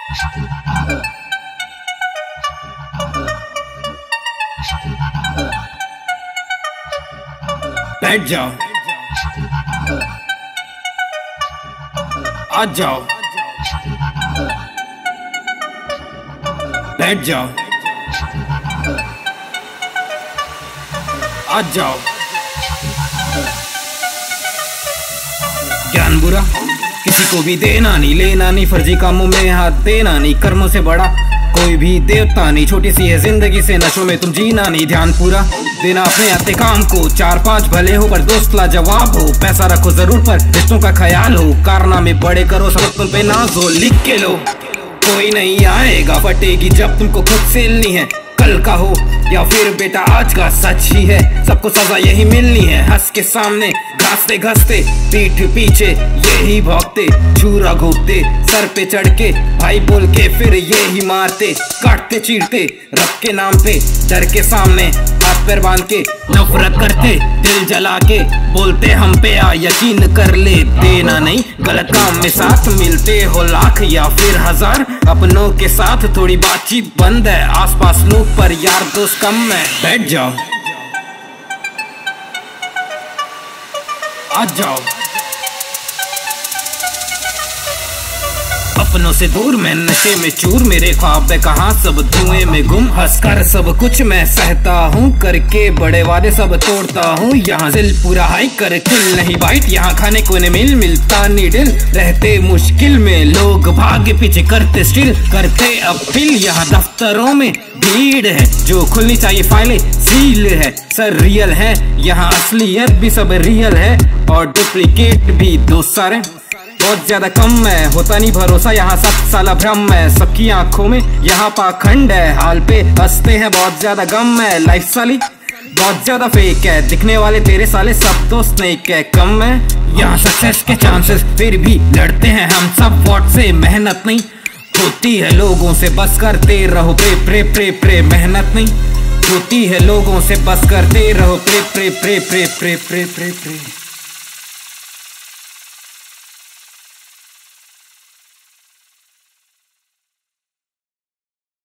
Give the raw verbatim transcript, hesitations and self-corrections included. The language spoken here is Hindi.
बैठ जाओ, आ जाओ, बैठ जाओ, आ जाओ। ज्ञान बुरा किसी को भी देना नहीं, लेना नहीं, फर्जी कामों में हाथ देना नहीं, कर्मों से बड़ा कोई भी देवता नहीं, छोटी सी है जिंदगी से नशों में तुम जीना नहीं। ध्यान पूरा देना अपने आते काम को, चार पांच भले हो पर दोस्त ला जवाब हो, पैसा रखो जरूर पर रिश्तों का ख्याल हो, कारनामे बड़े करो सब तुम पे नाज हो, लिख के लो कोई नहीं आएगा, फटेगी जब तुमको खुद सेलनी है, कल का हो या फिर बेटा आज का सच ही है, सबको सजा यही मिलनी है, हंस के सामने घासते घसते पीठ पीछे यही भौंकते, छुरा घोटते सर पे चढ़ के भाई बोल के फिर यही मारते, काटते चीरते रब के नाम पे, डर के सामने हाथ पैर बांध के नफरत करते, दिल जला के बोलते हम पे आ यकीन कर ले, देना नहीं गलत काम में साथ, मिलते हो लाख या फिर हजार, अपनों के साथ थोड़ी बातचीत बंद है, आसपास लोग पर यार दोस्त कम है। बैठ जाओ, आ जाओ, अपनों से दूर मैं नशे में चूर, मेरे ख्वाब है कहाँ सब धुएं में गुम, हंसकर सब कुछ मैं सहता हूँ, करके बड़े वादे सब तोड़ता हूँ, यहाँ दिल पूरा हाई कर किल नहीं बाइट, यहाँ खाने को नहीं मिल मिलता नहीं दिल, रहते मुश्किल में लोग भागे पीछे करते स्टिल, करते अपील, यहाँ दफ्तरों में भीड़ है, जो खुलनी चाहिए फाइलें सील है, सर रियल है यहाँ, असलियत भी सब रियल है और डुप्लीकेट भी दो सारे बहुत ज्यादा कम है, होता नहीं भरोसा यहाँ सब साला भ्रम है, सबकी आंखों में यहाँ पाखंड है, हाल पे हंसते हैं बहुत ज्यादा गम है, लाइफ साली बहुत ज्यादा फेक है, दिखने वाले तेरे साले सब दोस्त नेक है, कम है यहाँ सक्सेस के चांसेस, फिर भी लड़ते हैं हम सब वोट से, मेहनत नहीं होती है लोगों से, बस करते रहो प्रे प्रे प्रे प्रे, मेहनत नहीं होती है लोगों से, बस करते रहो pray pray pray pray pray pray pray pray.